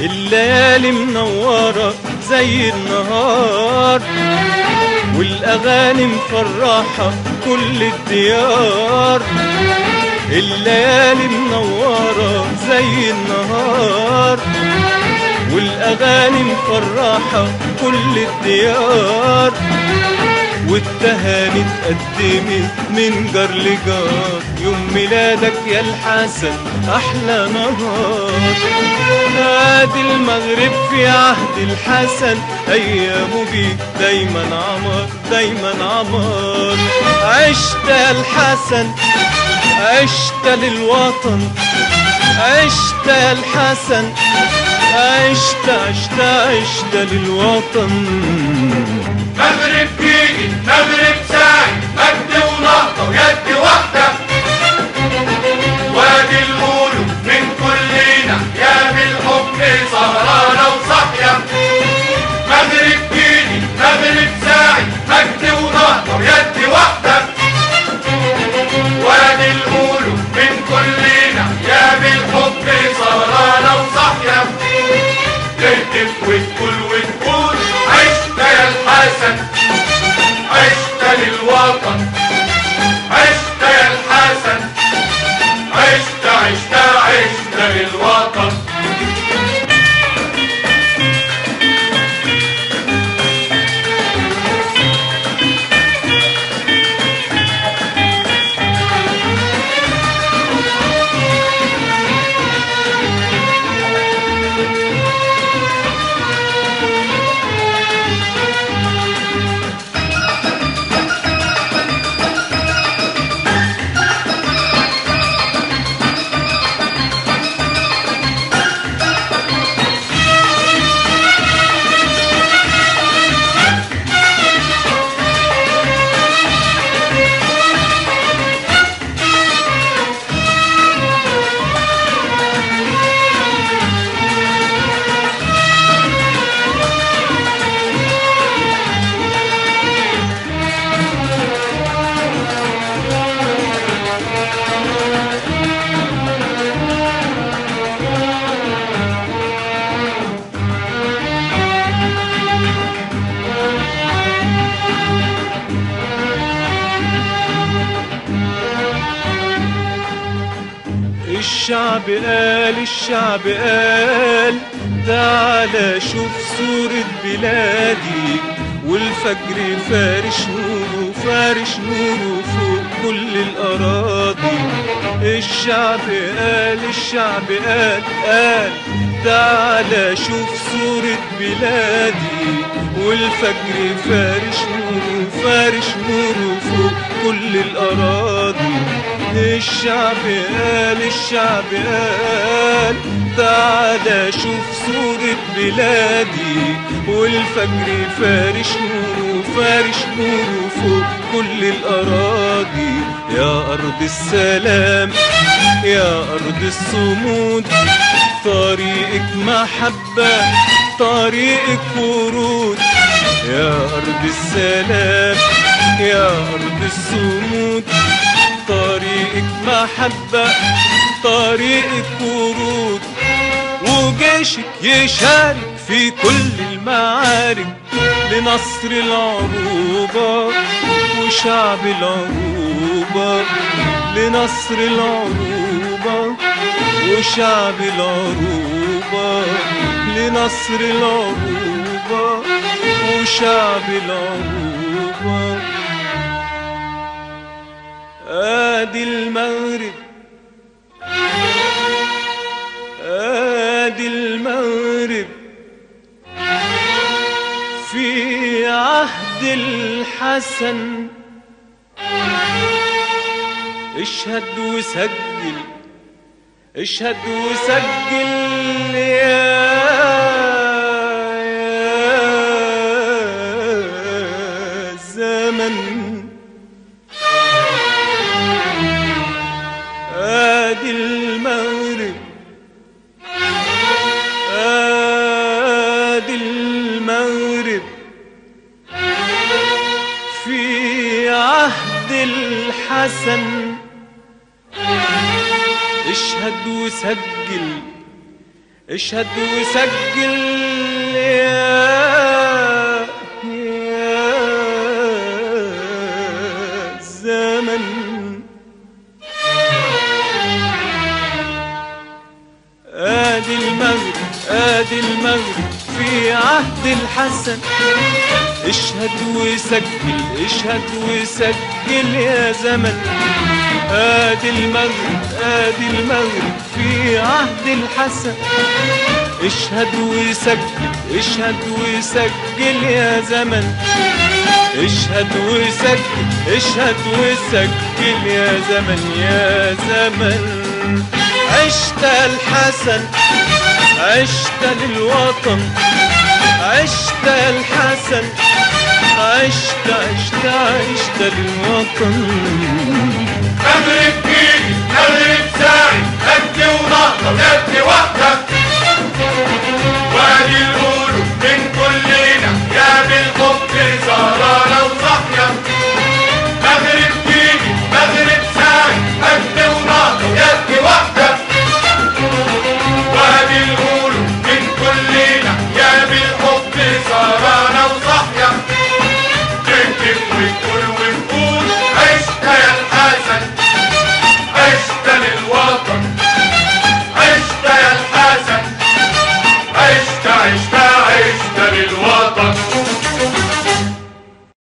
الليالي منورة زي النهار، والأغاني مفرحة كل الديار. الليالي منورة زي النهار، والأغاني مفرحة كل الديار. والتهاني اتقدمت من جار لجار، يوم ميلادك يا الحسن أحلى نهار. نادي المغرب في عهد الحسن، أيامه بيك دايما عمر دايما عمر. عشت يا الحسن عشت للوطن، عشت يا الحسن عشت عشت عشت للوطن. مغرب فيني مغرب ساعي، مجد ونهضة ويد واحدة، وادي القلوب من كلنا يا بالحب سهرانة وصاحية. مغرب فيني مغرب ساعي، مجد ونهضة ويد واحدة، وادي القلوب من كلنا يا بالحب سهرانة وصاحية. تهتف وتقول وتقول عشت يا الحسن، عشت للوطن، عشت يا الحسن، عشت عشت عشت للوطن. الشعب قال تعالى شوف صورة بلادي، والفجر فارش نوره فارش نوره فوق كل الأراضي. الشعب قال تعالى شوف صورة بلادي، والفجر فارش نوره فوق كل الأراضي. الشعب قال تعالى شوف صورة بلادي، والفجر فارش نوره فوق كل الأراضي. يا أرض السلام يا أرض الصمود، طريقك محبة طريقك ورود. يا أرض السلام يا أرض الصمود، طريقك محبة طريقك ورود. وجيشك يشارك في كل المعارك لنصر العروبة وشعب العروبة، لنصر العروبة وشعب العروبة، لنصر العروبة وشعب العروبة. آدي المغرب آدي المغرب في عهد الحسن. اشهد وسجل اشهد وسجل يا زمن. آدي المغرب آدي المغرب في عهد الحسن. اشهد وسجل اشهد وسجل يا زمن. ادي المغرب ادي المغرب في عهد الحسن، اشهد وسجل اشهد وسجل يا زمن. ادي المغرب ادي المغرب في عهد الحسن، اشهد وسجل اشهد وسجل يا زمن. اشهد وسجل اشهد وسجل يا زمن يا زمن. عشت الحسن عشت للوطن، عشت الحسن عشت للوطن. مغرب جيلي مغرب